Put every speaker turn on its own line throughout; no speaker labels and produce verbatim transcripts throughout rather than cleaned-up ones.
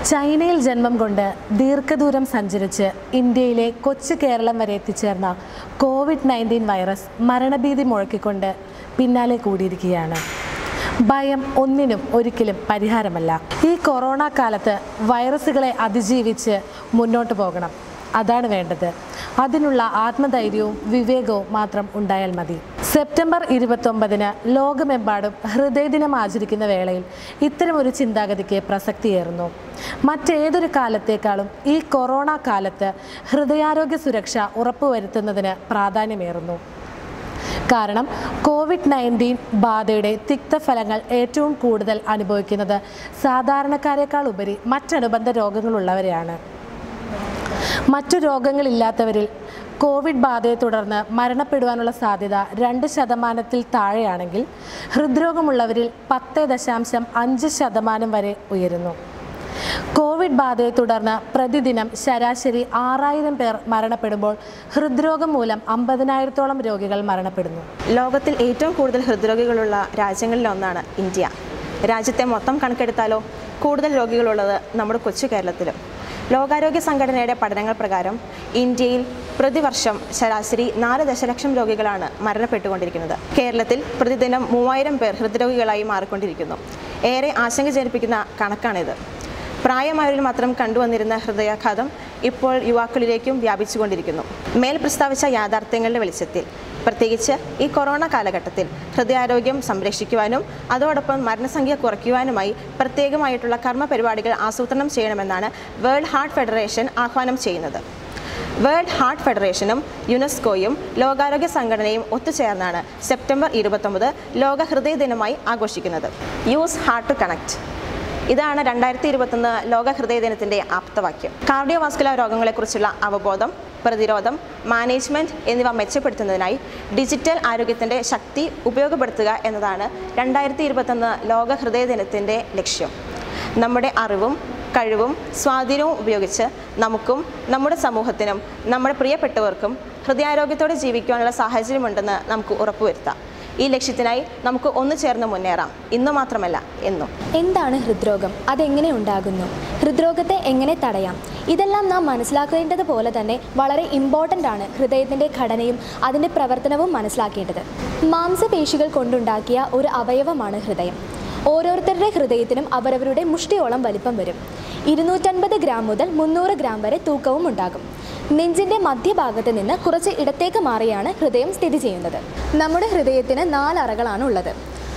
ചൈനയിൽ ജന്മം കൊണ്ട് ദീർഘദൂരം സഞ്ചരിച്ച് ഇന്ത്യയിലെ കൊച്ചു കേരളം വരെ എത്തിച്ചേർന്ന കോവിഡ് നയൻറ്റീൻ വൈറസ് മരണഭീതി മുഴക്കിക്കൊണ്ട് പിന്നാലെ കൂടിയിരിക്കുകയാണ്. ഭയം ഒന്നിനും ഒരിക്കലും പരിഹാരമല്ല. ഈ കൊറോണ കാലത്ത് വൈറസുകളെ അതിജീവിച്ച് മുന്നോട്ട് പോകണം. അതാണ് വേണ്ടത്. അതിനുള്ള ആത്മധൈര്യവും വിവേകവും മാത്രം ഉണ്ടായാൽ മതി. സെപ്റ്റംബർ ഇരുപത്തൊമ്പതിന് ലോകമെമ്പാടും ഹൃദയദിനം ആചരിക്കുന്ന വേളയിൽ ഇത്തരമൊരു ചിന്താഗതിക്ക് പ്രസക്തിയേറുന്നു. മറ്റേതൊരു കാലത്തേക്കാളും ഈ കൊറോണ കാലത്ത് ഹൃദയാരോഗ്യ സുരക്ഷ ഉറപ്പുവരുത്തുന്നതിന് പ്രാധാന്യമേറുന്നു. കാരണം കോവിഡ് നയൻറ്റീൻ ബാധയുടെ തിക്തഫലങ്ങൾ ഏറ്റവും കൂടുതൽ അനുഭവിക്കുന്നത് സാധാരണക്കാരേക്കാൾ ഉപരി മറ്റനുബന്ധ രോഗങ്ങളുള്ളവരെയാണ്. മറ്റു രോഗങ്ങളില്ലാത്തവരിൽ കോവിഡ് ബാധയെ തുടർന്ന് മരണപ്പെടുവാനുള്ള സാധ്യത രണ്ട് ശതമാനത്തിൽ താഴെയാണെങ്കിൽ ഹൃദ്രോഗമുള്ളവരിൽ പത്ത് ദശാംശം അഞ്ച് ശതമാനം വരെ ഉയരുന്നു. കോവിഡ് ബാധയെ തുടർന്ന് പ്രതിദിനം ശരാശരി ആറായിരം പേർ മരണപ്പെടുമ്പോൾ ഹൃദ്രോഗം മൂലം അമ്പതിനായിരത്തോളം രോഗികൾ മരണപ്പെടുന്നു.
ലോകത്തിൽ ഏറ്റവും കൂടുതൽ ഹൃദ്രോഗികളുള്ള രാജ്യങ്ങളിലൊന്നാണ് ഇന്ത്യ. രാജ്യത്തെ മൊത്തം കണക്കെടുത്താലോ കൂടുതൽ രോഗികളുള്ളത് നമ്മുടെ കൊച്ചു കേരളത്തിലും. ലോകാരോഗ്യ സംഘടനയുടെ പഠനങ്ങൾ പ്രകാരം ഇന്ത്യയിൽ പ്രതിവർഷം ശരാശരി നാല് ദശലക്ഷം രോഗികളാണ് മരണപ്പെട്ടുകൊണ്ടിരിക്കുന്നത്. കേരളത്തിൽ പ്രതിദിനം മൂവായിരം പേർ ഹൃദ്രോഗികളായി മാറിക്കൊണ്ടിരിക്കുന്നു. ഏറെ ആശങ്ക ജനിപ്പിക്കുന്ന കണക്കാണിത്. പ്രായമായവരിൽ മാത്രം കണ്ടുവന്നിരുന്ന ഹൃദയാഘാതം ഇപ്പോൾ യുവാക്കളിലേക്കും വ്യാപിച്ചുകൊണ്ടിരിക്കുന്നു. മേൽ പ്രസ്താവിച്ച യാഥാർത്ഥ്യങ്ങളുടെ വെളിച്ചത്തിൽ പ്രത്യേകിച്ച് ഈ കൊറോണ കാലഘട്ടത്തിൽ ഹൃദയാരോഗ്യം സംരക്ഷിക്കുവാനും അതോടൊപ്പം മരണസംഖ്യ കുറയ്ക്കുവാനുമായി പ്രത്യേകമായിട്ടുള്ള കർമ്മ പരിപാടികൾ ആസൂത്രണം ചെയ്യണമെന്നാണ് വേൾഡ് ഹാർട്ട് ഫെഡറേഷൻ ആഹ്വാനം ചെയ്യുന്നത്. വേൾഡ് ഹാർട്ട് ഫെഡറേഷനും യുനെസ്കോയും ലോകാരോഗ്യ സംഘടനയും ഒത്തുചേർന്നാണ് സെപ്റ്റംബർ ഇരുപത്തൊമ്പത് ലോക ഹൃദയ ദിനമായി ആഘോഷിക്കുന്നത്. Use heart to connect. ഇതാണ് രണ്ടായിരത്തി ഇരുപത്തൊന്ന് ലോക ഹൃദയ ദിനത്തിൻ്റെ ആപ്തവാക്യം. കാർഡിയോവാസ്കുലർ രോഗങ്ങളെക്കുറിച്ചുള്ള അവബോധം, പ്രതിരോധം, മാനേജ്മെൻറ്റ് എന്നിവ മെച്ചപ്പെടുത്തുന്നതിനായി ഡിജിറ്റൽ ആരോഗ്യത്തിൻ്റെ ശക്തി ഉപയോഗപ്പെടുത്തുക എന്നതാണ് രണ്ടായിരത്തി ഇരുപത്തൊന്ന് ലോക ഹൃദയ ദിനത്തിൻ്റെ ലക്ഷ്യം. നമ്മുടെ അറിവും കഴിവും സ്വാധീനവും ഉപയോഗിച്ച് നമുക്കും നമ്മുടെ സമൂഹത്തിനും നമ്മുടെ പ്രിയപ്പെട്ടവർക്കും ഹൃദയാരോഗ്യത്തോടെ ജീവിക്കുവാനുള്ള സാഹചര്യമുണ്ടെന്ന് നമുക്ക് ഉറപ്പുവരുത്താം. ഈ ലക്ഷ്യത്തിനായി നമുക്ക് ഒന്നു ചേർന്ന് മുന്നേറാം. ഇന്നു മാത്രമല്ല എന്നും.
എന്താണ് ഹൃദ്രോഗം? അതെങ്ങനെ ഉണ്ടാകുന്നു? ഹൃദ്രോഗത്തെ എങ്ങനെ തടയാം? ഇതെല്ലാം നാം മനസ്സിലാക്കേണ്ടതുപോലെ തന്നെ വളരെ ഇമ്പോർട്ടൻ്റ് ആണ് ഹൃദയത്തിൻ്റെ ഘടനയും അതിൻ്റെ പ്രവർത്തനവും മനസ്സിലാക്കേണ്ടത്. മാംസപേശികൾ കൊണ്ടുണ്ടാക്കിയ ഒരു അവയവമാണ് ഹൃദയം. ഓരോരുത്തരുടെ ഹൃദയത്തിനും അവരവരുടെ മുഷ്ടിയോളം വലിപ്പം വരും. ഇരുന്നൂറ്റൻപത് ഗ്രാം മുതൽ മുന്നൂറ് ഗ്രാം വരെ തൂക്കവും ഉണ്ടാകും. നെഞ്ചിൻ്റെ മധ്യഭാഗത്ത് നിന്ന് കുറച്ച് ഇടത്തേക്ക് മാറിയാണ് ഹൃദയം സ്ഥിതി ചെയ്യുന്നത്. നമ്മുടെ ഹൃദയത്തിന് നാല് അറകളാണ് ഉള്ളത്.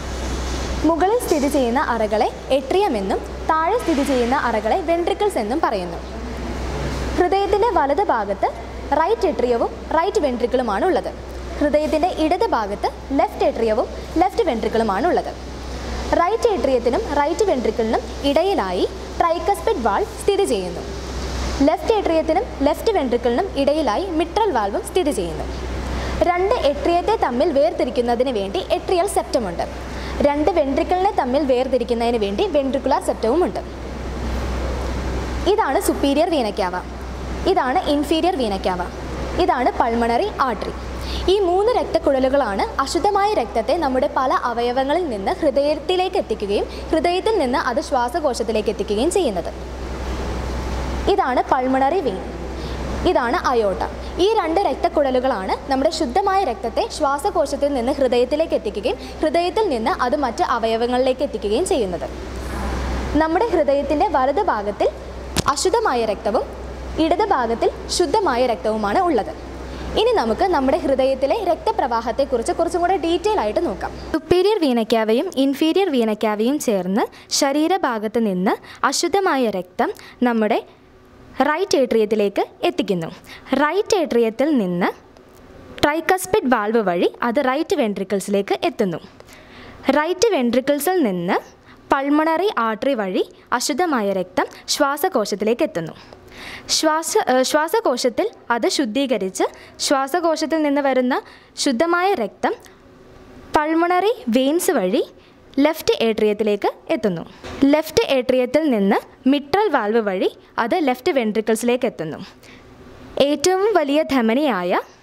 മുകളിൽ സ്ഥിതി ചെയ്യുന്ന അറകളെ എട്രിയം എന്നും താഴെ സ്ഥിതി ചെയ്യുന്ന അറകളെ വെൻട്രിക്കിൾസ് എന്നും പറയുന്നു. ഹൃദയത്തിൻ്റെ വലത് ഭാഗത്ത് റൈറ്റ് എട്രിയവും റൈറ്റ് വെൻട്രിക്കിളുമാണ് ഉള്ളത്. ഹൃദയത്തിൻ്റെ ഇടത് ഭാഗത്ത് ലെഫ്റ്റ് എട്രിയവും ലെഫ്റ്റ് വെൻട്രിക്കിളുമാണ് ഉള്ളത്. റൈറ്റ് ഏട്രിയത്തിനും റൈറ്റ് വെൻട്രിക്കിളിനും ഇടയിലായി ട്രൈകസ്പിഡ് വാൾവ് സ്ഥിതി ചെയ്യുന്നു. ലെഫ്റ്റ് ഏട്രിയത്തിനും ലെഫ്റ്റ് വെൻട്രിക്കിളിനും ഇടയിലായി മിട്രൽ വാൽവും സ്ഥിതി ചെയ്യുന്നു. രണ്ട് എട്രിയത്തെ തമ്മിൽ വേർതിരിക്കുന്നതിന് വേണ്ടി എട്രിയൽ സെപ്റ്റമുണ്ട്. രണ്ട് വെൻട്രിക്കിളിനെ തമ്മിൽ വേർതിരിക്കുന്നതിന് വേണ്ടി വെൻട്രിക്കുലാർ സെപ്റ്റവുമുണ്ട്. ഇതാണ് സുപ്പീരിയർ വീന കാവ, ഇതാണ് ഇൻഫീരിയർ വീന കാവ, ഇതാണ് പൾമണറി ആർട്ടറി. ഈ മൂന്ന് രക്തക്കുഴലുകളാണ് അശുദ്ധമായ രക്തത്തെ നമ്മുടെ പല അവയവങ്ങളിൽ നിന്ന് ഹൃദയത്തിലേക്ക് എത്തിക്കുകയും ഹൃദയത്തിൽ നിന്ന് അത് ശ്വാസകോശത്തിലേക്ക് എത്തിക്കുകയും ചെയ്യുന്നത്. ഇതാണ് പൾമണറി വെയിൻ, ഇതാണ് അയോട്ട. ഈ രണ്ട് രക്തക്കുഴലുകളാണ് നമ്മുടെ ശുദ്ധമായ രക്തത്തെ ശ്വാസകോശത്തിൽ നിന്ന് ഹൃദയത്തിലേക്ക് എത്തിക്കുകയും ഹൃദയത്തിൽ നിന്ന് അത് മറ്റ് അവയവങ്ങളിലേക്ക് എത്തിക്കുകയും ചെയ്യുന്നത്. നമ്മുടെ ഹൃദയത്തിൻ്റെ വലത് ഭാഗത്തിൽ അശുദ്ധമായ രക്തവും ഇടത് ഭാഗത്തിൽ ശുദ്ധമായ രക്തവുമാണ് ഉള്ളത്. ഇനി നമുക്ക് നമ്മുടെ ഹൃദയത്തിലെ രക്തപ്രവാഹത്തെക്കുറിച്ച് കുറച്ചും കൂടെ ഡീറ്റെയിൽ ആയിട്ട് നോക്കാം. സുപ്പീരിയർ വീനക്കാവയും ഇൻഫീരിയർ വീനക്കാവയും ചേർന്ന് ശരീരഭാഗത്ത് നിന്ന് അശുദ്ധമായ രക്തം നമ്മുടെ റൈറ്റ് ഏട്രിയത്തിലേക്ക് എത്തിക്കുന്നു. റൈറ്റ് ഏട്രിയത്തിൽ നിന്ന് ട്രൈകസ്പിഡ് വാൽവ് വഴി അത് റൈറ്റ് വെൻട്രിക്കിൾസിലേക്ക് എത്തുന്നു. റൈറ്റ് വെൻട്രിക്കിൾസിൽ നിന്ന് പൾമണറി ആർട്ടറി വഴി അശുദ്ധമായ രക്തം ശ്വാസകോശത്തിലേക്ക് എത്തുന്നു. ശ്വാസ ശ്വാസകോശത്തിൽ അത് ശുദ്ധീകരിച്ച് ശ്വാസകോശത്തിൽ നിന്ന് വരുന്ന ശുദ്ധമായ രക്തം പൾമണറി വെയിൻസ് വഴി ലെഫ്റ്റ് ഏട്രിയത്തിലേക്ക് എത്തുന്നു. ലെഫ്റ്റ് ഏട്രിയത്തിൽ നിന്ന് മിട്രൽ വാൽവ് വഴി അത് ലെഫ്റ്റ് വെൻട്രിക്കിൾസിലേക്ക് എത്തുന്നു. ഏറ്റവും വലിയ ധമനിയായ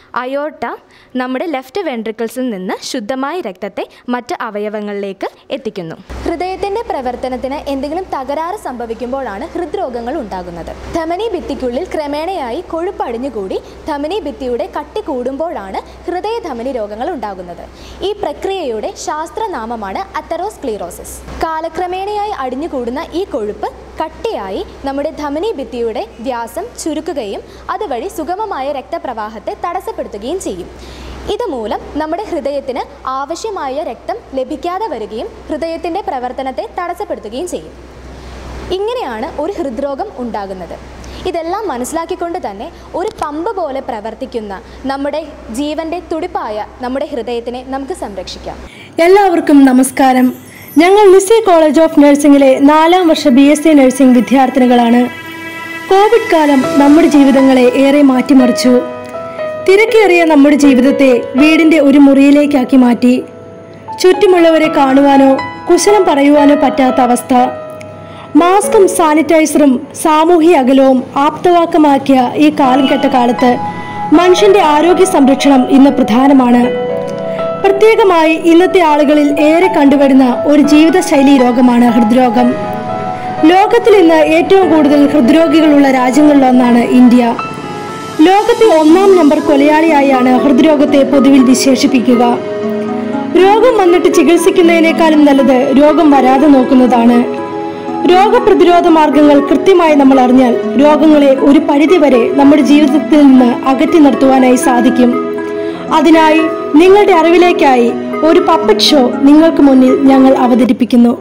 അയോർട്ട നമ്മുടെ ലെഫ്റ്റ് വെൻട്രിക്കിൾസിൽ നിന്ന് ശുദ്ധമായ രക്തത്തെ മറ്റ് അവയവങ്ങളിലേക്ക് എത്തിക്കുന്നു. ഹൃദയത്തിൻ്റെ പ്രവർത്തനത്തിന് എന്തെങ്കിലും തകരാറ് സംഭവിക്കുമ്പോഴാണ് ഹൃദ്രോഗങ്ങൾ ഉണ്ടാകുന്നത്. ധമനി ഭിത്തിക്കുള്ളിൽ ക്രമേണയായി കൊഴുപ്പ് അടിഞ്ഞുകൂടി ധമനി ഭിത്തിയുടെ കട്ടി കൂടുമ്പോഴാണ് ഹൃദയധമനി രോഗങ്ങൾ ഉണ്ടാകുന്നത്. ഈ പ്രക്രിയയുടെ ശാസ്ത്രനാമമാണ് അതെറോസ്ക്ലീറോസിസ്. കാലക്രമേണയായി അടിഞ്ഞുകൂടുന്ന ഈ കൊഴുപ്പ് കട്ടിയായി നമ്മുടെ ധമനി ഭിത്തിയുടെ വ്യാസം ചുരുക്കുകയും അതുവഴി സുഗമമായ രക്തപ്രവാഹത്തെ തടസ്സപ്പെടുത്തുകയും ചെയ്യും. ഇതുമൂലം നമ്മുടെ ഹൃദയത്തിന് ആവശ്യമായ രക്തം ലഭിക്കാതെ വരികയും ഹൃദയത്തിൻ്റെ പ്രവർത്തനത്തെ തടസ്സപ്പെടുത്തുകയും ചെയ്യും. ഇങ്ങനെയാണ് ഒരു ഹൃദ്രോഗം ഉണ്ടാകുന്നത്. ഇതെല്ലാം മനസ്സിലാക്കിക്കൊണ്ട് തന്നെ ഒരു പമ്പ് പോലെ പ്രവർത്തിക്കുന്ന നമ്മുടെ ജീവൻ്റെ തുടിപ്പായ നമ്മുടെ ഹൃദയത്തിനെ നമുക്ക് സംരക്ഷിക്കാം.
എല്ലാവർക്കും നമസ്കാരം. ഞങ്ങൾ ലിസി കോളേജ് ഓഫ് നഴ്സിംഗിലെ നാലാം വർഷ ബി എസ് സി നഴ്സിംഗ് വിദ്യാർത്ഥിനികളാണ്. കോവിഡ് കാലം നമ്മുടെ ജീവിതങ്ങളെ ഏറെ മാറ്റിമറിച്ചു. തിരക്കേറിയ നമ്മുടെ ജീവിതത്തെ വീടിൻ്റെ ഒരു മുറിയിലേക്കാക്കി മാറ്റി. ചുറ്റുമുള്ളവരെ കാണുവാനോ കുശലം പറയുവാനോ പറ്റാത്ത അവസ്ഥ. മാസ്കും സാനിറ്റൈസറും സാമൂഹ്യ അകലവും ആപ്തവാക്കമാക്കിയ ഈ കാലം കെട്ട കാലത്ത് മനുഷ്യന്റെ ആരോഗ്യ സംരക്ഷണം ഇന്ന് പ്രധാനമാണ്. പ്രത്യേകമായി ഇന്നത്തെ ആളുകളിൽ ഏറെ കണ്ടുവരുന്ന ഒരു ജീവിതശൈലി രോഗമാണ് ഹൃദ്രോഗം. ലോകത്തിൽ ഇന്ന് ഏറ്റവും കൂടുതൽ ഹൃദ്രോഗികളുള്ള രാജ്യങ്ങളിലൊന്നാണ് ഇന്ത്യ. ലോകത്തെ ഒന്നാം നമ്പർ കൊലയാളിയായാണ് ഹൃദ്രോഗത്തെ പൊതുവിൽ വിശേഷിപ്പിക്കുക. രോഗം വന്നിട്ട് ചികിത്സിക്കുന്നതിനേക്കാളും നല്ലത് രോഗം വരാതെ നോക്കുന്നതാണ്. രോഗപ്രതിരോധ മാർഗങ്ങൾ കൃത്യമായി നമ്മൾ അറിഞ്ഞാൽ രോഗങ്ങളെ ഒരു പരിധിവരെ നമ്മുടെ ജീവിതത്തിൽ നിന്ന് അകറ്റി നിർത്തുവാനായി സാധിക്കും. അതിനായി നിങ്ങളുടെ അറിവിലേക്കായി ഒരു പപ്പറ്റ് ഷോ നിങ്ങൾക്ക് മുന്നിൽ ഞങ്ങൾ അവതരിപ്പിക്കുന്നു.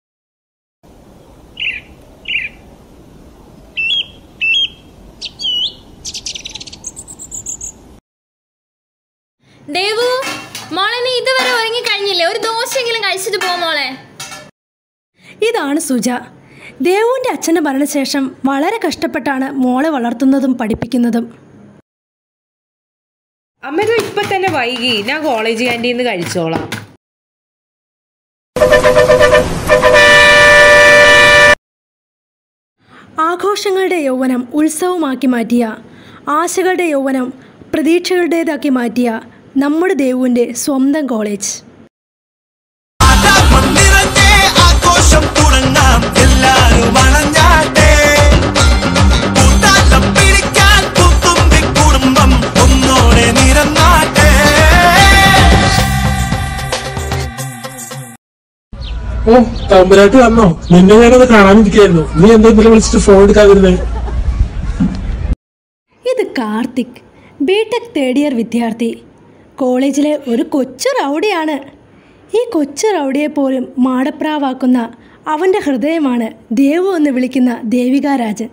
ദേവു, മോളെ നീ ഇതുവരെ ഒരുങ്ങി കഴിഞ്ഞില്ലേ? ഒരു ദോശയെങ്കിലും കഴിച്ചിട്ട് പോ മോളെ.
ഇതാണ് സുജ. ദേവുവിന്റെ അച്ഛന്റെ മരണശേഷം വളരെ കഷ്ടപ്പെട്ടാണ് മോളെ വളർത്തുന്നതും പഠിപ്പിക്കുന്നതും.
അമ്മ ഇപ്പൊ തന്നെ വൈകി, ഞാൻ കോളേജ് ക്യാൻറ്റീന്ന് കഴിച്ചോളാം.
ആഘോഷങ്ങളുടെ യൗവനം ഉത്സവമാക്കി മാറ്റിയ, ആശകളുടെ യൗവനം പ്രതീക്ഷകളുടേതാക്കി മാറ്റിയ നമ്മുടെ ദേവുവിന്റെ സ്വന്തം കോളേജ്.
ഓ, തമ്പുരാട്ടി വന്നോ? നിന്നെ ഞാനത് കാണാനിരിക്കായിരുന്നു. നീ എന്താ ഇന്നലെ വിളിച്ചിട്ട് ഫോൺ എടുക്കാതിരുന്നേ?
ഇത് കാർത്തിക്, ബിടെക് തേർഡ് ഇയർ വിദ്യാർത്ഥി. കോളേജിലെ ഒരു കൊച്ചു റൗഡിയാണ്. ഈ കൊച്ചു റൗഡിയെ പോലും മാടപ്രാവാക്കുന്ന അവൻ്റെ ഹൃദയമാണ് ദേവു എന്ന് വിളിക്കുന്ന ദേവികാരാജൻ.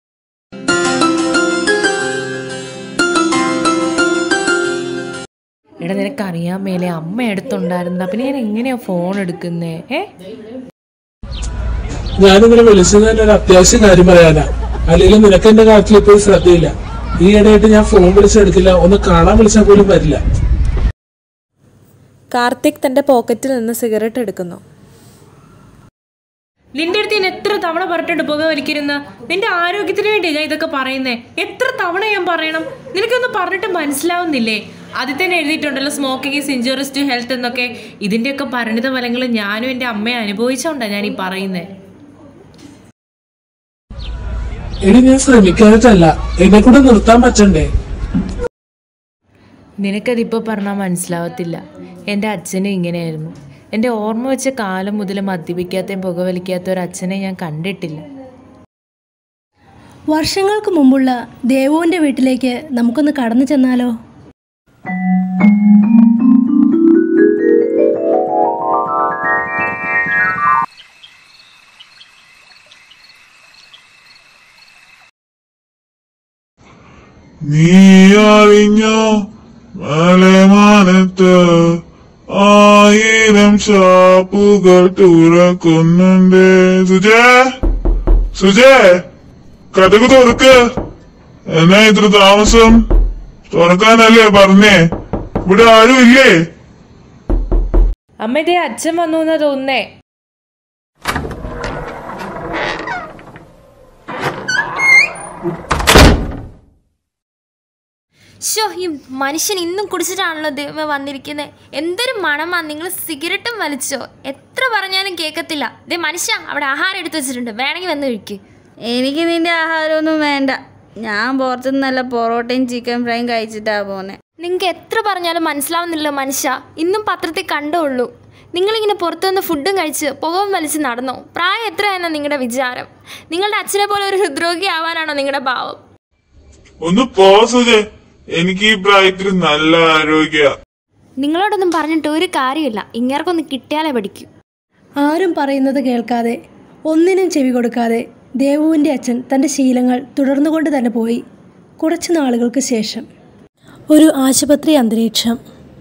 എടാ, നിനക്കറിയാൻ മേലെ അമ്മ എടുത്തുണ്ടായിരുന്ന, പിന്നെ ഞാൻ എങ്ങനെയാ ഫോൺ എടുക്കുന്നേ? ഏ
ഞാനിങ്ങനെ വിളിച്ചത് തന്നെ ഒരു അത്യാവശ്യം കാര്യം പറയാനാ. അല്ലെങ്കിൽ നിനക്ക് എന്റെ കാര്യത്തിൽ ഇപ്പോൾ ശ്രദ്ധയില്ല. ഈ ഇടയായിട്ട് ഞാൻ ഫോൺ വിളിച്ചെടുക്കില്ല, ഒന്ന് കാണാൻ വിളിച്ചാൽ പോലും വരില്ല.
കാർത്തിക് തന്റെ പോക്കറ്റിൽ നിന്ന് സിഗരറ്റ് എടുക്കുന്നു.
നിന്റെ അടുത്ത് ഞാൻ എത്ര തവണ പറഞ്ഞിട്ടുണ്ട് പുക വലിക്കരുന്ന? നിന്റെ ആരോഗ്യത്തിന് വേണ്ടി ഞാൻ ഇതൊക്കെ പറയുന്നേ. എത്ര തവണ ഞാൻ പറയണം? നിനക്കൊന്നും പറഞ്ഞിട്ട് മനസ്സിലാവുന്നില്ലേ? അതിൽ തന്നെ എഴുതിയിട്ടുണ്ടല്ലോ smoking is injurious to health എന്നൊക്കെ. ഇതിന്റെയൊക്കെ പരിണിത ഫലങ്ങൾ ഞാനും എൻ്റെ അമ്മയെ അനുഭവിച്ചോണ്ടാ ഞാൻ ഈ പറയുന്നേ.
എടി, ഞാൻ ശ്രമിക്കാനിട്ടല്ല, എന്നെ കൂടെ നിർത്താൻ പറ്റണ്ടേ?
നിനക്കതിപ്പോൾ പറഞ്ഞാൽ മനസ്സിലാവത്തില്ല. എൻ്റെ അച്ഛനും ഇങ്ങനെയായിരുന്നു. എൻ്റെ ഓർമ്മ വെച്ച കാലം മുതൽ മദ്യപിക്കാത്തയും പുകവലിക്കാത്ത ഒരു അച്ഛനെ ഞാൻ കണ്ടിട്ടില്ല.
വർഷങ്ങൾക്ക് മുമ്പുള്ള ദേവുവിൻ്റെ വീട്ടിലേക്ക് നമുക്കൊന്ന് കടന്നു ചെന്നാലോ?
നീ അറിഞ്ഞോ മലമാനത്ത് ആയിരം ഷാപ്പുകൾ തുറക്കുന്നുണ്ട്. സുജേ, സുജേ, കഥകു തുറക്ക്. എന്നാ ഇത്ര താമസം? തുറക്കാനല്ലേ പറഞ്ഞേ? ഇവിടെ ആരും ഇല്ലേ?
അമ്മ, ഇതേ അച്ഛൻ വന്നു എന്നാ തോന്നുന്നേ.
ഷോ, ഈ മനുഷ്യൻ ഇന്നും കുടിച്ചിട്ടാണല്ലോ ദൈവമേ വന്നിരിക്കുന്നത്. എന്തൊരു മണമാ. നിങ്ങൾ സിഗരറ്റും വലിച്ചോ? എത്ര പറഞ്ഞാലും കേൾക്കത്തില്ല. ദേ മനുഷ്യ, അവിടെ ആഹാരം എടുത്തു വെച്ചിട്ടുണ്ട്, വേണമെങ്കിൽ വന്ന് കഴിക്ക്.
എനിക്ക് നിന്റെ ആഹാരമൊന്നും വേണ്ട. ഞാൻ പുറത്തുനിന്ന് നല്ല പൊറോട്ടയും ചിക്കൻ ഫ്രൈയും കഴിച്ചിട്ടാ പോന്നെ.
നിങ്ങൾക്ക് എത്ര പറഞ്ഞാലും മനസ്സിലാവുന്നില്ല മനുഷ്യ. ഇന്നും പത്രത്തിൽ കണ്ടുള്ളൂ. നിങ്ങളിങ്ങനെ പുറത്തുനിന്ന് ഫുഡും കഴിച്ച് പുകവും വലിച്ച് നടന്നോ? പ്രായം എത്രയെന്നാ നിങ്ങളുടെ വിചാരം? നിങ്ങളുടെ അച്ഛനെ പോലെ ഒരു ഹൃദ്രോഗി ആവാനാണോ നിങ്ങളുടെ ഭാവം?
ഒന്ന് പോ സുജേ, എനിക്ക് ഈ പ്രായത്തിൽ നല്ല ആരോഗ്യ.
നിങ്ങളോടൊന്നും പറഞ്ഞിട്ട് ഒരു കാര്യമില്ല. ഇങ്ങേർക്കൊന്ന് കിട്ടിയാലേ പഠിക്കൂ.
ആരും പറയുന്നത് കേൾക്കാതെ, ഒന്നിനും ചെവി കൊടുക്കാതെ ദേവുവിൻ്റെ അച്ഛൻ തൻ്റെ ശീലങ്ങൾ തുടർന്നുകൊണ്ട് തന്നെ പോയി. കുറച്ച് നാളുകൾക്ക് ശേഷം ഒരു ആശുപത്രി അന്തരീക്ഷം.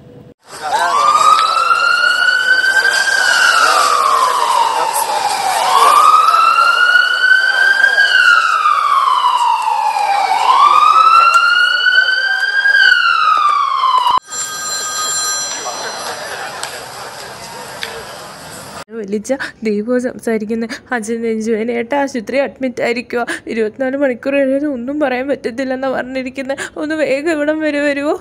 വലിച്ച ദൈവം സംസാരിക്കുന്നത്. അച്ഛൻ നെഞ്ചുവേനയായിട്ട് ആശുപത്രി അഡ്മിറ്റ് ആയിരിക്കുക. ഇരുപത്തിനാല് മണിക്കൂർ കഴിഞ്ഞാൽ ഒന്നും പറയാൻ പറ്റത്തില്ലെന്നാണ് പറഞ്ഞിരിക്കുന്നത്. ഒന്ന് വേഗം ഇവിടം വരെ വരുമോ?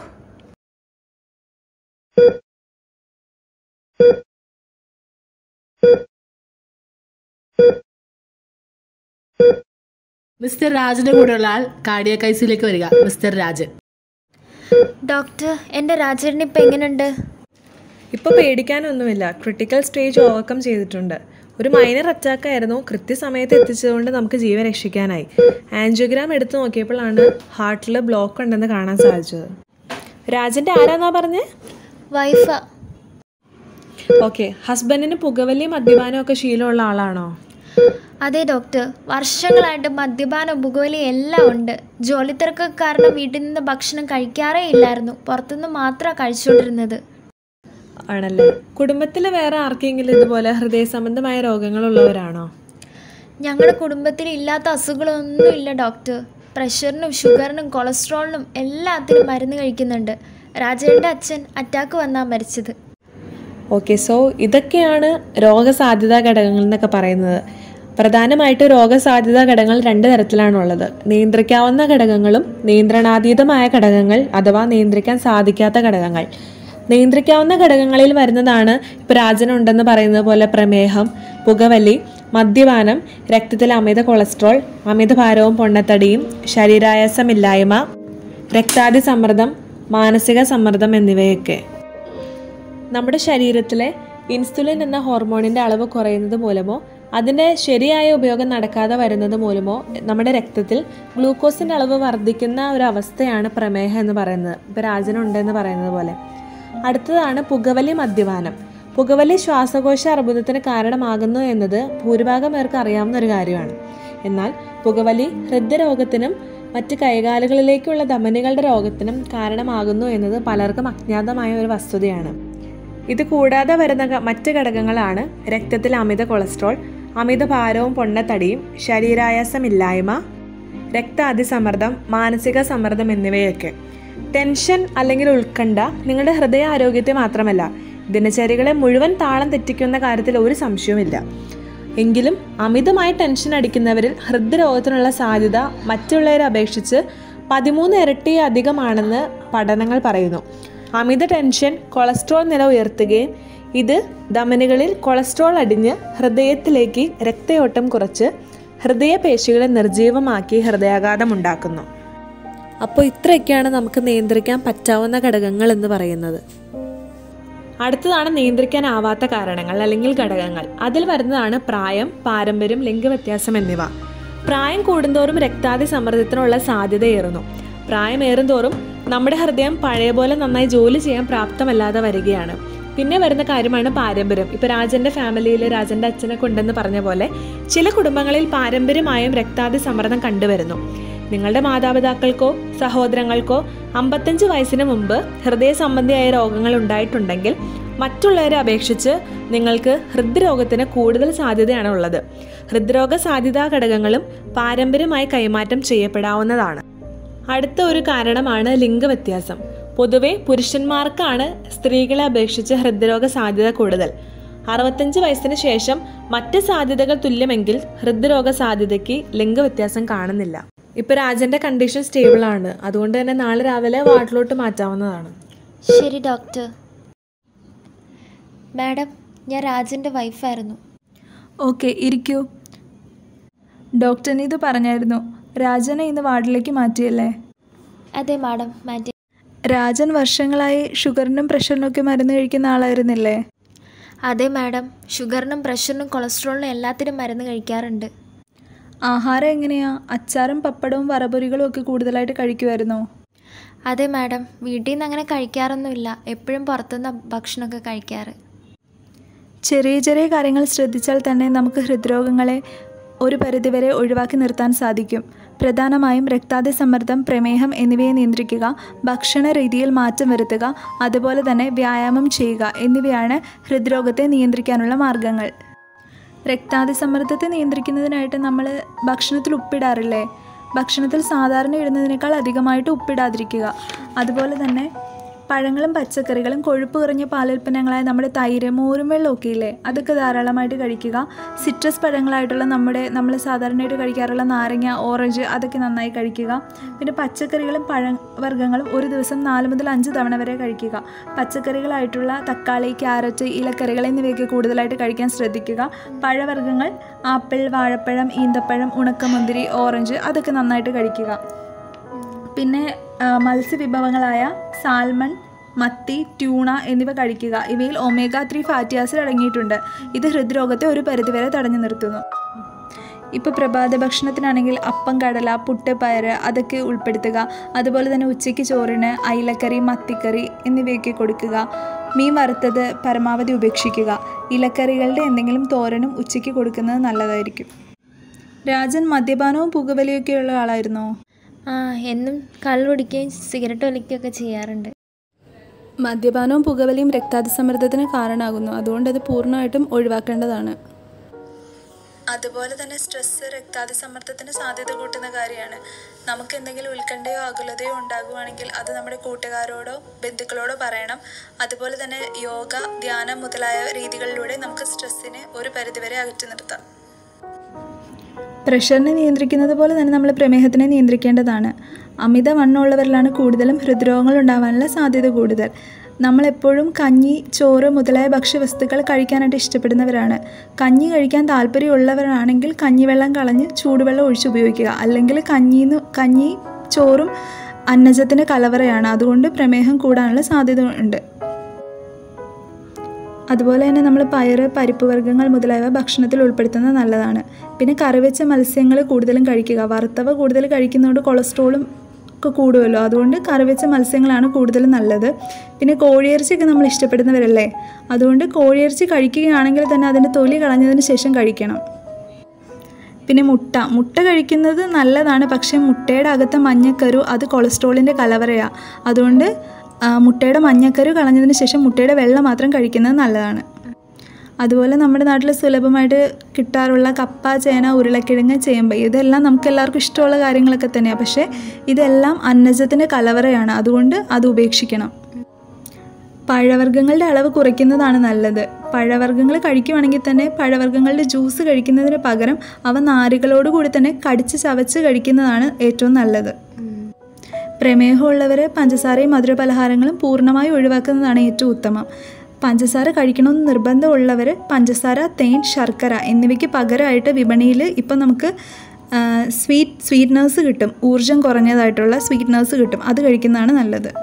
മിസ്റ്റർ രാജിന്റെ കൂടെയുള്ള ആൾ കാർഡിയാക് ഐസിയിലേക്ക് വരിക. മിസ്റ്റർ രാജൻ.
ഡോക്ടർ, എൻ്റെ രാജേട്ടൻ ഇപ്പം എങ്ങനെയുണ്ട്?
ഇപ്പോൾ പേടിക്കാനൊന്നുമില്ല. ക്രിട്ടിക്കൽ സ്റ്റേജ് ഓവർകം ചെയ്തിട്ടുണ്ട്. ഒരു മൈനർ അറ്റാക്ക് ആയിരുന്നു. കൃത്യസമയത്ത് എത്തിച്ചതുകൊണ്ട് നമുക്ക് ജീവൻ രക്ഷിക്കാനായി. ആൻജിയോഗ്രാം എടുത്തു നോക്കിയപ്പോഴാണ് ഹാർട്ടിൽ ബ്ലോക്ക് ഉണ്ടെന്ന് കാണാൻ സാധിച്ചത്. രാജൻ്റെ ആരാന്നാ പറഞ്ഞേ?
വൈഫാ.
ഓക്കെ. ഹസ്ബൻഡിന് പുകവലിയും മദ്യപാനവും ഒക്കെ ശീലമുള്ള ആളാണോ?
അതെ ഡോക്ടർ, വർഷങ്ങളായിട്ട് മദ്യപാനം പുകവലി എല്ലാം ഉണ്ട്. ജോലി തിരക്ക് കാരണം വീട്ടിൽ നിന്ന് ഭക്ഷണം കഴിക്കാറേ ഇല്ലായിരുന്നു. പുറത്തുനിന്ന് മാത്രമാണ് കഴിച്ചുകൊണ്ടിരുന്നത്.
ആണല്ലേ. കുടുംബത്തിൽ വേറെ ആർക്കെങ്കിലും ഇതുപോലെ ഹൃദയ സംബന്ധമായ രോഗങ്ങളുള്ളവരാണോ?
ഞങ്ങളുടെ കുടുംബത്തിൽ ഇല്ലാത്ത അസുഖങ്ങളൊന്നും ഇല്ല ഡോക്ടർ. പ്രഷറിനും ഷുഗറിനും കൊളസ്ട്രോളിനും എല്ലാത്തിനും മരുന്ന് കഴിക്കുന്നുണ്ട്. രാജേൻ്റെ അച്ഛൻ അറ്റാക്ക് വന്നാണ് മരിച്ചത്.
ഓക്കെ. സോ ഇതൊക്കെയാണ് രോഗസാധ്യതാ ഘടകങ്ങൾ എന്നൊക്കെ പറയുന്നത്. പ്രധാനമായിട്ട് രോഗസാധ്യതാ ഘടകങ്ങൾ രണ്ട് തരത്തിലാണുള്ളത്. നിയന്ത്രിക്കാവുന്ന ഘടകങ്ങളും നിയന്ത്രണാതീതമായ ഘടകങ്ങൾ അഥവാ നിയന്ത്രിക്കാൻ സാധിക്കാത്ത ഘടകങ്ങൾ. നിയന്ത്രിക്കാവുന്ന ഘടകങ്ങളിൽ വരുന്നതാണ് ഇപ്പോൾ രാജനുണ്ടെന്ന് പറയുന്നത് പോലെ പ്രമേഹം, പുകവലി, മദ്യപാനം, രക്തത്തിലെ അമിത കൊളസ്ട്രോൾ, അമിതഭാരവും പൊണ്ണത്തടിയും, ശരീരായാസമില്ലായ്മ, രക്താതി സമ്മർദ്ദം, മാനസിക സമ്മർദ്ദം എന്നിവയൊക്കെ. നമ്മുടെ ശരീരത്തിലെ ഇൻസുലിൻ എന്ന ഹോർമോണിൻ്റെ അളവ് കുറയുന്നത് മൂലമോ അതിൻ്റെ ശരിയായ ഉപയോഗം നടക്കാതെ വരുന്നത് മൂലമോ നമ്മുടെ രക്തത്തിൽ ഗ്ലൂക്കോസിൻ്റെ അളവ് വർദ്ധിക്കുന്ന ഒരു അവസ്ഥയാണ് പ്രമേഹം എന്ന് പറയുന്നത്. ഇപ്പോൾ രാജനുണ്ടെന്ന് പറയുന്നത് പോലെ. അടുത്തതാണ് പുകവലി, മദ്യപാനം. പുകവലി ശ്വാസകോശ അർബുദത്തിന് കാരണമാകുന്നു എന്നത് ഭൂരിഭാഗം പേർക്ക് അറിയാവുന്ന ഒരു കാര്യമാണ്. എന്നാൽ പുകവലി ഹൃദ്രോഗത്തിനും മറ്റ് കൈകാലുകളിലേക്കുള്ള ധമനികളുടെ രോഗത്തിനും കാരണമാകുന്നു എന്നത് പലർക്കും അജ്ഞാതമായ ഒരു വസ്തുതയാണ്. ഇത് കൂടാതെ വരുന്ന മറ്റ് ഘടകങ്ങളാണ് രക്തത്തിൽ അമിത കൊളസ്ട്രോൾ, അമിതഭാരവും പൊണ്ണത്തടിയും, ശരീരായാസമില്ലായ്മ, രക്താതിസമ്മർദ്ദം, മാനസിക സമ്മർദ്ദം എന്നിവയൊക്കെ. ടെൻഷൻ അല്ലെങ്കിൽ ഉത്കണ്ഠ നിങ്ങളുടെ ഹൃദയ ആരോഗ്യത്തെ മാത്രമല്ല ദിനചര്യകളെ മുഴുവൻ താളം തെറ്റിക്കുന്ന കാര്യത്തിൽ ഒരു സംശയവുമില്ല. എങ്കിലും അമിതമായി ടെൻഷൻ അടിക്കുന്നവരിൽ ഹൃദ്രോഗത്തിനുള്ള സാധ്യത മറ്റുള്ളവരെ അപേക്ഷിച്ച് പതിമൂന്ന് ഇരട്ടി അധികമാണെന്ന് പഠനങ്ങൾ പറയുന്നു. അമിത ടെൻഷൻ കൊളസ്ട്രോൾ നില ഉയർത്തുകയും ഇത് ധമനികളിൽ കൊളസ്ട്രോൾ അടിഞ്ഞ് ഹൃദയത്തിലേക്ക് രക്തയോട്ടം കുറച്ച് ഹൃദയപേശികളെ നിർജ്ജീവമാക്കി ഹൃദയാഘാതം ഉണ്ടാക്കുന്നു. അപ്പോൾ ഇത്രയൊക്കെയാണ് നമുക്ക് നിയന്ത്രിക്കാൻ പറ്റാവുന്ന ഘടകങ്ങൾ എന്ന് പറയുന്നത്. അടുത്തതാണ് നിയന്ത്രിക്കാനാവാത്ത കാരണങ്ങൾ അല്ലെങ്കിൽ ഘടകങ്ങൾ. അതിൽ വരുന്നതാണ് പ്രായം, പാരമ്പര്യം, ലിംഗവ്യത്യാസം എന്നിവ. പ്രായം കൂടുന്തോറും രക്താതി സമ്മർദ്ദത്തിനുള്ള സാധ്യതയേറുന്നു. പ്രായമേറുന്തോറും നമ്മുടെ ഹൃദയം പഴയ പോലെ നന്നായി ജോലി ചെയ്യാൻ പ്രാപ്തമല്ലാതെ വരികയാണ്. പിന്നെ വരുന്ന കാര്യമാണ് പാരമ്പര്യം. ഇപ്പോൾ രാജൻ്റെ ഫാമിലിയിൽ രാജൻ്റെ അച്ഛനെ കൊണ്ടെന്ന് പറഞ്ഞ പോലെ ചില കുടുംബങ്ങളിൽ പാരമ്പര്യമായും രക്താതി സമ്മർദ്ദം കണ്ടുവരുന്നു. നിങ്ങളുടെ മാതാപിതാക്കൾക്കോ സഹോദരങ്ങൾക്കോ അമ്പത്തഞ്ച് വയസ്സിന് മുമ്പ് ഹൃദയ സംബന്ധിയായ രോഗങ്ങൾ ഉണ്ടായിട്ടുണ്ടെങ്കിൽ മറ്റുള്ളവരെ അപേക്ഷിച്ച് നിങ്ങൾക്ക് ഹൃദ്രോഗത്തിന് കൂടുതൽ സാധ്യതയാണ് ഉള്ളത്. ഹൃദ്രോഗ സാധ്യതാ ഘടകങ്ങളും പാരമ്പര്യമായി കൈമാറ്റം ചെയ്യപ്പെടാവുന്നതാണ്. അടുത്ത ഒരു കാരണമാണ് ലിംഗവ്യത്യാസം. പൊതുവെ പുരുഷന്മാർക്കാണ് സ്ത്രീകളെ അപേക്ഷിച്ച് ഹൃദ്രോഗ സാധ്യത കൂടുതൽ. അറുപത്തഞ്ച് വയസ്സിന് ശേഷം മറ്റ് സാധ്യതകൾ തുല്യമെങ്കിൽ ഹൃദ്രോഗ സാധ്യതയ്ക്ക് ലിംഗവ്യത്യാസം കാണുന്നില്ല. ഇപ്പോൾ രാജൻ്റെ കണ്ടീഷൻ സ്റ്റേബിൾ ആണ്, അതുകൊണ്ട് തന്നെ നാളെ രാവിലെ വാർഡിലോട്ട് മാറ്റാവുന്നതാണ്.
ശരി ഡോക്ടർ. മാഡം, ഞാൻ രാജൻ്റെ വൈഫായിരുന്നു.
ഓക്കെ, ഇരിക്കൂ. ഡോക്ടറിന് ഇത് പറഞ്ഞായിരുന്നു. രാജനെ ഇന്ന് വാർഡിലേക്ക് മാറ്റിയല്ലേ?
അതെ മാഡം, മാറ്റി.
രാജൻ വർഷങ്ങളായി ഷുഗറിനും പ്രഷറിനും ഒക്കെ മരുന്ന് കഴിക്കുന്ന ആളായിരുന്നില്ലേ?
അതെ മാഡം, ഷുഗറിനും പ്രഷറിനും കൊളസ്ട്രോളിനും എല്ലാത്തിനും മരുന്ന് കഴിക്കാറുണ്ട്.
ആഹാരം എങ്ങനെയാ? അച്ചാറും പപ്പടവും വറപൊരികളും ഒക്കെ കൂടുതലായിട്ട് കഴിക്കുമായിരുന്നോ?
അതെ മാഡം, വീട്ടിൽ നിന്ന് അങ്ങനെ കഴിക്കാറൊന്നുമില്ല. എപ്പോഴും പുറത്തുനിന്ന് ഭക്ഷണമൊക്കെ കഴിക്കാറ്.
ചെറിയ ചെറിയ കാര്യങ്ങൾ ശ്രദ്ധിച്ചാൽ തന്നെ നമുക്ക് ഹൃദ്രോഗങ്ങളെ ഒരു പരിധിവരെ ഒഴിവാക്കി നിർത്താൻ സാധിക്കും. പ്രധാനമായും രക്താതിസമ്മർദ്ദം, പ്രമേഹം എന്നിവയെ നിയന്ത്രിക്കുക, ഭക്ഷണ രീതിയിൽ മാറ്റം വരുത്തുക, അതുപോലെ തന്നെ വ്യായാമം ചെയ്യുക എന്നിവയാണ് ഹൃദ്രോഗത്തെ നിയന്ത്രിക്കാനുള്ള മാർഗങ്ങൾ. രക്താതിസമ്മർദ്ദത്തെ നിയന്ത്രിക്കുന്നതിനായിട്ട് നമ്മൾ ഭക്ഷണത്തിൽ ഉപ്പിടാറില്ലേ? ഭക്ഷണത്തിൽ സാധാരണ ഇടുന്നതിനേക്കാൾ അധികമായിട്ട് ഉപ്പിടാതിരിക്കുക. അതുപോലെ തന്നെ പഴങ്ങളും പച്ചക്കറികളും കൊഴുപ്പ് കുറഞ്ഞ പാലുൽപ്പന്നങ്ങളായ നമ്മുടെ തൈര്, മോരും വെള്ളമൊക്കെ ഇല്ലേ, അതൊക്കെ ധാരാളമായിട്ട് കഴിക്കുക. സിട്രസ് പഴങ്ങളായിട്ടുള്ള നമ്മുടെ നമ്മൾ സാധാരണയായിട്ട് കഴിക്കാറുള്ള നാരങ്ങ, ഓറഞ്ച് അതൊക്കെ നന്നായി കഴിക്കുക. പിന്നെ പച്ചക്കറികളും പഴവർഗ്ഗങ്ങളും ഒരു ദിവസം നാല് മുതൽ അഞ്ച് തവണ വരെ കഴിക്കുക. പച്ചക്കറികളായിട്ടുള്ള തക്കാളി, ക്യാരറ്റ്, ഇലക്കറികൾ എന്നിവയൊക്കെ കൂടുതലായിട്ട് കഴിക്കാൻ ശ്രദ്ധിക്കുക. പഴവർഗ്ഗങ്ങൾ ആപ്പിൾ, വാഴപ്പഴം, ഈന്തപ്പഴം, ഉണക്കമുന്തിരി, ഓറഞ്ച് അതൊക്കെ നന്നായിട്ട് കഴിക്കുക. പിന്നെ മത്സ്യവിഭവങ്ങളായ സാൽമൺ, മത്തി, ട്യൂണ എന്നിവ കഴിക്കുക. ഇവയിൽ ഒമേഗ ത്രീ ഫാറ്റി ആസിഡ് അടങ്ങിയിട്ടുണ്ട്. ഇത് ഹൃദ്രോഗത്തെ ഒരു പരിധിവരെ തടഞ്ഞു നിർത്തുന്നു. ഇപ്പോൾ പ്രഭാത ഭക്ഷണത്തിനാണെങ്കിൽ അപ്പം, കടല, പുട്ട്, പയറ് അതൊക്കെ ഉൾപ്പെടുത്തുക. അതുപോലെ തന്നെ ഉച്ചയ്ക്ക് ചോറിന് അയിലക്കറി, മത്തിക്കറി എന്നിവയൊക്കെ കൊടുക്കുക. മീൻ വറുത്തത് പരമാവധി ഉപേക്ഷിക്കുക. ഇലക്കറികളുടെ എന്തെങ്കിലും തോരനും ഉച്ചയ്ക്ക് കൊടുക്കുന്നത് നല്ലതായിരിക്കും. രാജൻ മദ്യപാനവും പുകവലിയൊക്കെയുള്ള ആളായിരുന്നോ?
ആ, എന്നും കള്ള് കുടിക്കുകയും സിഗരറ്റ് വലിക്കുകയൊക്കെ ചെയ്യാറുണ്ട്.
മദ്യപാനവും പുകവലിയും രക്താതിസമ്മർദ്ദത്തിന് കാരണമാകുന്നു. അതുകൊണ്ട് അത് പൂർണ്ണമായിട്ടും ഒഴിവാക്കേണ്ടതാണ്. അതുപോലെ തന്നെ സ്ട്രെസ്സ് രക്താതിസമ്മർദ്ദത്തിന് സാധ്യത കൂട്ടുന്ന കാര്യമാണ്. നമുക്ക് എന്തെങ്കിലും ഉത്കണ്ഠയോ ആകുലതയോ ഉണ്ടാകുവാണെങ്കിൽ അത് നമ്മുടെ കൂട്ടുകാരോടോ ബന്ധുക്കളോടോ പറയണം. അതുപോലെ തന്നെ യോഗ, ധ്യാനം മുതലായ രീതികളിലൂടെ നമുക്ക് സ്ട്രെസ്സിനെ ഒരു പരിധിവരെ അകറ്റി നിർത്താം. പ്രഷറിനെ നിയന്ത്രിക്കുന്നത് പോലെ തന്നെ നമ്മൾ പ്രമേഹത്തിനെ നിയന്ത്രിക്കേണ്ടതാണ്. അമിത വണ്ണമുള്ളവരിലാണ് കൂടുതലും ഹൃദ്രോഗങ്ങൾ ഉണ്ടാകാനുള്ള സാധ്യത കൂടുതൽ. നമ്മളെപ്പോഴും കഞ്ഞി, ചോറ് മുതലായ ഭക്ഷ്യവസ്തുക്കൾ കഴിക്കാനായിട്ട് ഇഷ്ടപ്പെടുന്നവരാണ്. കഞ്ഞി കഴിക്കാൻ താല്പര്യമുള്ളവരാണെങ്കിൽ കഞ്ഞിവെള്ളം കളഞ്ഞ് ചൂടുവെള്ളം ഒഴിച്ച് ഉപയോഗിക്കുക. അല്ലെങ്കിൽ കഞ്ഞിന്ന് കഞ്ഞി ചോറും അന്നജത്തിൻ്റെ കലവറയാണ്. അതുകൊണ്ട് പ്രമേഹം കൂടാനുള്ള സാധ്യത ഉണ്ട്. അതുപോലെ തന്നെ നമ്മൾ പയറ്, പരിപ്പ് വർഗ്ഗങ്ങൾ മുതലായവ ഭക്ഷണത്തിൽ ഉൾപ്പെടുത്തുന്നത് നല്ലതാണ്. പിന്നെ കറിവെച്ച മത്സ്യങ്ങൾ കൂടുതലും കഴിക്കുക. വറുത്തവ കൂടുതൽ കഴിക്കുന്നതുകൊണ്ട് കൊളസ്ട്രോളും ഒക്കെ കൂടുമല്ലോ. അതുകൊണ്ട് കറിവെച്ച മത്സ്യങ്ങളാണ് കൂടുതലും നല്ലത്. പിന്നെ കോഴിയിറച്ചിയൊക്കെ നമ്മൾ ഇഷ്ടപ്പെടുന്നവരല്ലേ, അതുകൊണ്ട് കോഴിയിറച്ചി കഴിക്കുകയാണെങ്കിൽ തന്നെ അതിൻ്റെ തൊലി കളഞ്ഞതിന് ശേഷം കഴിക്കണം. പിന്നെ മുട്ട മുട്ട കഴിക്കുന്നത് നല്ലതാണ്. പക്ഷേ മുട്ടയുടെ അകത്തെ മഞ്ഞക്കരു അത് കൊളസ്ട്രോളിൻ്റെ കലവറയാണ്. അതുകൊണ്ട് മുട്ടയുടെ മഞ്ഞക്കരു കളഞ്ഞതിന് ശേഷം മുട്ടയുടെ വെള്ള മാത്രം കഴിക്കുന്നത് നല്ലതാണ്. അതുപോലെ നമ്മുടെ നാട്ടിൽ സുലഭമായിട്ട് കിട്ടാറുള്ള കപ്പ, ചേന, ഉരുളക്കിഴങ്ങ്, ചേമ്പ് ഇതെല്ലാം നമുക്ക് എല്ലാവർക്കും ഇഷ്ടമുള്ള കാര്യങ്ങളൊക്കെ തന്നെയാണ്. പക്ഷേ ഇതെല്ലാം അന്നജത്തിൻ്റെ കലവറയാണ്. അതുകൊണ്ട് അത് ഉപേക്ഷിക്കണം. പഴവർഗ്ഗങ്ങളുടെ അളവ് കുറയ്ക്കുന്നതാണ് നല്ലത്. പഴവർഗ്ഗങ്ങൾ കഴിക്കുവാണെങ്കിൽ തന്നെ പഴവർഗ്ഗങ്ങളുടെ ജ്യൂസ് കഴിക്കുന്നതിന് പകരം അവ നാരുകളോടുകൂടി തന്നെ കടിച്ച് ചവച്ച് കഴിക്കുന്നതാണ് ഏറ്റവും നല്ലത്. പ്രമേഹമുള്ളവർ പഞ്ചസാരയും മധുരപലഹാരങ്ങളും പൂർണ്ണമായി ഒഴിവാക്കുന്നതാണ് ഏറ്റവും ഉത്തമം. പഞ്ചസാര കഴിക്കണമെന്ന് നിർബന്ധമുള്ളവർ പഞ്ചസാര, തേൻ, ശർക്കര എന്നിവയ്ക്ക് പകരമായിട്ട് വിപണിയിൽ ഇപ്പം നമുക്ക് സ്വീറ്റ് സ്വീറ്റ്നേഴ്സ് കിട്ടും. ഊർജ്ജം കുറഞ്ഞതായിട്ടുള്ള സ്വീറ്റ്നേഴ്സ് കിട്ടും. അത് കഴിക്കുന്നതാണ് നല്ലത്.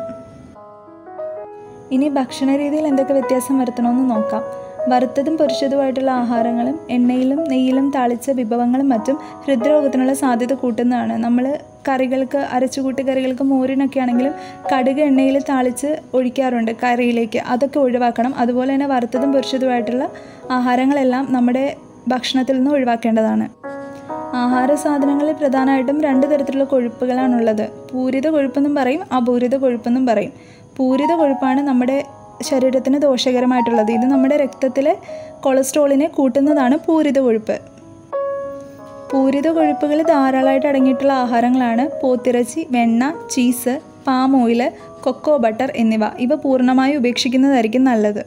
ഇനി ഭക്ഷണ രീതിയിൽ എന്തൊക്കെ വ്യത്യാസം വരുത്തണമെന്ന് നോക്കാം. വറുത്തതും പൊരിച്ചതുമായിട്ടുള്ള ആഹാരങ്ങളും എണ്ണയിലും നെയ്യിലും താളിച്ച വിഭവങ്ങളും മറ്റും ഹൃദ്രോഗത്തിനുള്ള സാധ്യത കൂട്ടുന്നതാണ്. നമ്മൾ കറികൾക്ക്, അരച്ചുകൂട്ടി കറികൾക്ക്, മോരിനൊക്കെ ആണെങ്കിലും കടുക് എണ്ണയിൽ താളിച്ച് ഒഴിക്കാറുണ്ട് കറിയിലേക്ക്. അതൊക്കെ ഒഴിവാക്കണം. അതുപോലെ തന്നെ വറുത്തതും പൊരിച്ചതുമായിട്ടുള്ള ആഹാരങ്ങളെല്ലാം നമ്മുടെ ഭക്ഷണത്തിൽ നിന്ന് ഒഴിവാക്കേണ്ടതാണ്. ആഹാര സാധനങ്ങളിൽ പ്രധാനമായിട്ടും രണ്ട് തരത്തിലുള്ള കൊഴുപ്പുകളാണുള്ളത്. പൂരിത കൊഴുപ്പെന്നും പറയും, അപൂരിത കൊഴുപ്പെന്നും പറയും. പൂരിത കൊഴുപ്പാണ് നമ്മുടെ ശരീരത്തിന് ദോഷകരമായിട്ടുള്ളത്. ഇത് നമ്മുടെ രക്തത്തിലെ കൊളസ്ട്രോളിനെ കൂട്ടുന്നതാണ് പൂരിത കൊഴുപ്പ്. പൂരിത കൊഴുപ്പുകൾ ധാരാളമായിട്ട് അടങ്ങിയിട്ടുള്ള ആഹാരങ്ങളാണ് പോത്തിറച്ചി, വെണ്ണ, cheese, palm oil, cocoa butter എന്നിവ. ഇവ പൂർണ്ണമായി ഉപേക്ഷിക്കുന്നതായിരിക്കും നല്ലത്.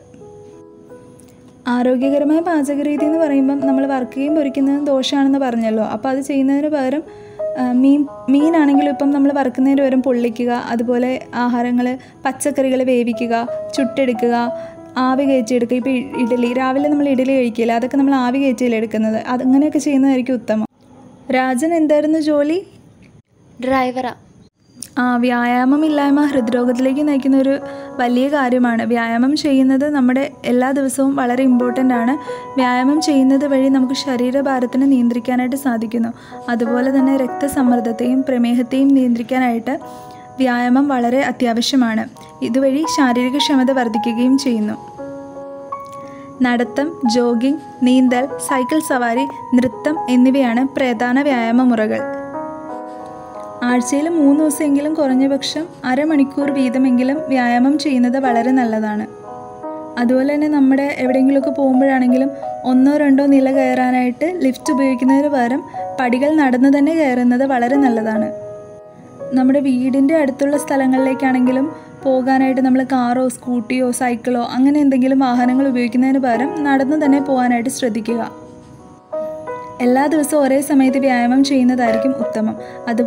ആരോഗ്യകരമായ പാചകരീതി എന്ന് പറയുമ്പം നമ്മൾ വറുക്കുകയും പൊരിക്കുന്നതും ദോഷമാണെന്ന് പറഞ്ഞല്ലോ. അപ്പോൾ അത് ചെയ്യുന്നതിന് പകരം മീൻ മീനാണെങ്കിലും ഇപ്പം നമ്മൾ വറുക്കുന്നതിന് പകരം പൊള്ളിക്കുക, അതുപോലെ ആഹാരങ്ങൾ പച്ചക്കറികൾ വേവിക്കുക, ചുട്ടെടുക്കുക, ആവി കയറ്റിയെടുക്കുക. ഇപ്പോൾ ഇഡലി രാവിലെ നമ്മൾ ഇഡലി കഴിക്കില്ല, അതൊക്കെ നമ്മൾ ആവി കയറ്റിയില്ല എടുക്കുന്നത്. അതങ്ങനെയൊക്കെ ചെയ്യുന്നതായിരിക്കും ഉത്തമം. രാജൻ എന്തായിരുന്നു ജോലി?
ഡ്രൈവറാ.
ആ വ്യായാമം ഇല്ലായ്മ ഹൃദ്രോഗത്തിലേക്ക് നയിക്കുന്ന ഒരു വലിയ കാര്യമാണ്. വ്യായാമം ചെയ്യുന്നത് നമ്മുടെ എല്ലാ ദിവസവും വളരെ ഇമ്പോർട്ടൻ്റ് ആണ്. വ്യായാമം ചെയ്യുന്നത് വഴി നമുക്ക് ശരീരഭാരത്തിനെ നിയന്ത്രിക്കാനായിട്ട് സാധിക്കുന്നു. അതുപോലെ തന്നെ രക്തസമ്മർദ്ദത്തെയും പ്രമേഹത്തെയും നിയന്ത്രിക്കാനായിട്ട് വ്യായാമം വളരെ അത്യാവശ്യമാണ്. ഇതുവഴി ശാരീരികക്ഷമത വർദ്ധിക്കുകയും ചെയ്യുന്നു. നടത്തം, ജോഗിംഗ്, നീന്തൽ, സൈക്കിൾ സവാരി, നൃത്തം എന്നിവയാണ് പ്രധാന വ്യായാമ മുറകൾ. ആഴ്ചയിൽ മൂന്ന് ദിവസമെങ്കിലും കുറഞ്ഞപക്ഷം അരമണിക്കൂർ വീതമെങ്കിലും വ്യായാമം ചെയ്യുന്നത് വളരെ നല്ലതാണ്. അതുപോലെ തന്നെ നമ്മുടെ എവിടെയെങ്കിലുമൊക്കെ പോകുമ്പോഴാണെങ്കിലും ഒന്നോ രണ്ടോ നില കയറാനായിട്ട് ലിഫ്റ്റ് ഉപയോഗിക്കുന്നതിന് പകരം പടികൾ നടന്നു തന്നെ കയറുന്നത് വളരെ നല്ലതാണ്. നമ്മുടെ വീടിൻ്റെ അടുത്തുള്ള സ്ഥലങ്ങളിലേക്കാണെങ്കിലും പോകാനായിട്ട് നമ്മൾ കാറോ സ്കൂട്ടിയോ സൈക്കിളോ അങ്ങനെ എന്തെങ്കിലും വാഹനങ്ങൾ ഉപയോഗിക്കുന്നതിന് പകരം നടന്നു തന്നെ പോകാനായിട്ട് ശ്രദ്ധിക്കുക. എല്ലാ ദിവസവും ഒരേ സമയത്ത് വ്യായാമം ചെയ്യുന്നതായിരിക്കും ഉത്തമം. അത്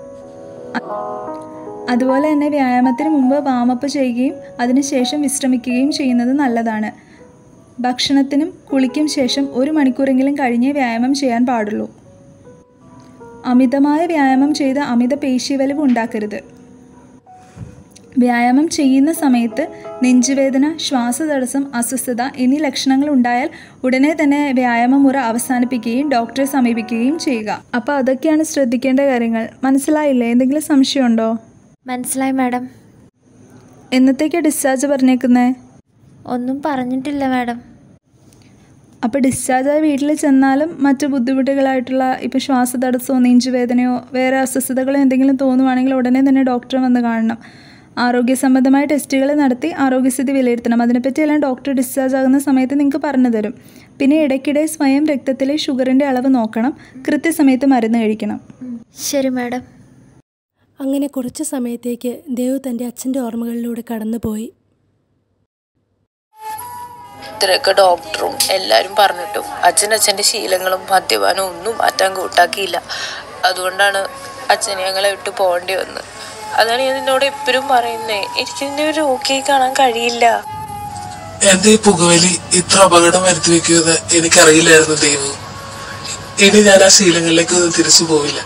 അതുപോലെ തന്നെ വ്യായാമത്തിന് മുമ്പ് വാമപ്പ് ചെയ്യുകയും അതിനുശേഷം വിശ്രമിക്കുകയും ചെയ്യുന്നത് നല്ലതാണ്. ഭക്ഷണത്തിനും കുളിക്കും ശേഷം ഒരു മണിക്കൂറെങ്കിലും കഴിഞ്ഞേ വ്യായാമം ചെയ്യാൻ പാടുള്ളൂ. അമിതമായ വ്യായാമം ചെയ്ത് അമിത പേശീവലിവ് ഉണ്ടാക്കരുത്. വ്യായാമം ചെയ്യുന്ന സമയത്ത് നെഞ്ചുവേദന, ശ്വാസതടസ്സം, അസ്വസ്ഥത എന്നീ ലക്ഷണങ്ങൾ ഉണ്ടായാൽ ഉടനെ തന്നെ വ്യായാമമുറ അവസാനിപ്പിക്കുകയും ഡോക്ടറെ സമീപിക്കുകയും ചെയ്യുക. അപ്പോൾ അതൊക്കെയാണ് ശ്രദ്ധിക്കേണ്ട കാര്യങ്ങൾ. മനസ്സിലായില്ലേ? എന്തെങ്കിലും സംശയമുണ്ടോ?
മനസ്സിലായി മാഡം.
എന്നത്തേക്കാണ് ഡിസ്ചാർജ് പറഞ്ഞേക്കുന്നത്?
ഒന്നും പറഞ്ഞിട്ടില്ല മാഡം.
അപ്പോൾ ഡിസ്ചാർജായി വീട്ടിൽ ചെന്നാലും മറ്റു ബുദ്ധിമുട്ടുകളായിട്ടുള്ള ഇപ്പോൾ ശ്വാസതടസ്സമോ നെഞ്ചുവേദനയോ വേറെ അസ്വസ്ഥതകളോ എന്തെങ്കിലും തോന്നുവാണെങ്കിൽ ഉടനെ തന്നെ ഡോക്ടറെ വന്ന് കാണണം. ആരോഗ്യ സംബന്ധമായ ടെസ്റ്റുകൾ നടത്തി ആരോഗ്യസ്ഥിതി വിലയിരുത്തണം. അതിനെപ്പറ്റിയെല്ലാം ഡോക്ടർ ഡിസ്ചാർജ് ആകുന്ന സമയത്ത് നിങ്ങൾക്ക് പറഞ്ഞു തരും. പിന്നെ ഇടയ്ക്കിടെ സ്വയം രക്തത്തിലെ ഷുഗറിൻ്റെ അളവ് നോക്കണം. കൃത്യസമയത്ത് മരുന്ന് കഴിക്കണം.
ശരി മാഡം.
അങ്ങനെ കുറച്ച് സമയത്തേക്ക് ദേവ് തൻ്റെ അച്ഛൻ്റെ ഓർമ്മകളിലൂടെ കടന്നുപോയി.
ഇത്രയൊക്കെ ഡോക്ടറും എല്ലാവരും പറഞ്ഞിട്ടും അച്ഛൻ അച്ഛൻ്റെ ശീലങ്ങളും മദ്യപാനവും ഒന്നും മാറ്റാൻ കൂട്ടാക്കിയില്ല. അതുകൊണ്ടാണ് അച്ഛനെ ഞങ്ങളെ വിട്ട് പോകേണ്ടി വന്നത്. അതാണ് ഞാൻ നിന്നോട് എപ്പോഴും പറയുന്നേ, എനിക്കിതിന്റെ ഒരു രോഗിയെ കാണാൻ കഴിയില്ല.
എന്റെ ഈ പുകവലി ഇത്ര അപകടം വരുത്തി വെക്കുമെന്ന് എനിക്കറിയില്ലായിരുന്നു ദേവു. ഇനി ഞാൻ ആ ശീലങ്ങളിലേക്ക് തിരിച്ചു പോവില്ല.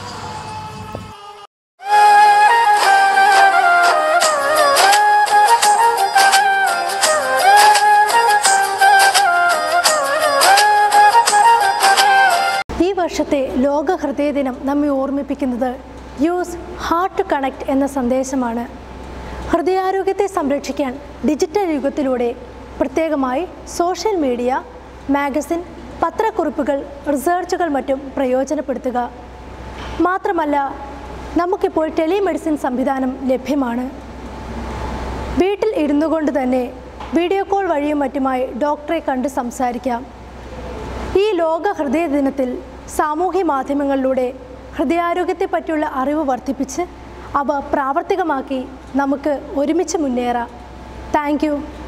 ഈ വർഷത്തെ ലോക ഹൃദയ ദിനം നമ്മെ ഓർമ്മിപ്പിക്കുന്നത് യൂസ് ഹാർട്ട് ടു കണക്ട് എന്ന സന്ദേശമാണ്. ഹൃദയാരോഗ്യത്തെ സംരക്ഷിക്കാൻ ഡിജിറ്റൽ യുഗത്തിലൂടെ പ്രത്യേകമായി സോഷ്യൽ മീഡിയ, മാഗസിൻ, പത്രക്കുറിപ്പുകൾ, റിസർച്ചുകൾ മറ്റും പ്രയോജനപ്പെടുത്തുക. മാത്രമല്ല, നമുക്കിപ്പോൾ ടെലിമെഡിസിൻ സംവിധാനം ലഭ്യമാണ്. വീട്ടിൽ ഇരുന്നു കൊണ്ട് തന്നെ വീഡിയോ കോൾ വഴിയും മറ്റുമായി ഡോക്ടറെ കണ്ട് സംസാരിക്കാം. ഈ ലോക ഹൃദയ ദിനത്തിൽ സാമൂഹ്യ മാധ്യമങ്ങളിലൂടെ ഹൃദയാരോഗ്യത്തെ പറ്റിയുള്ള അറിവ് വർദ്ധിപ്പിച്ച് അവ പ്രാവർത്തികമാക്കി നമുക്ക് ഒരുമിച്ച് മുന്നേറാം. Thank U.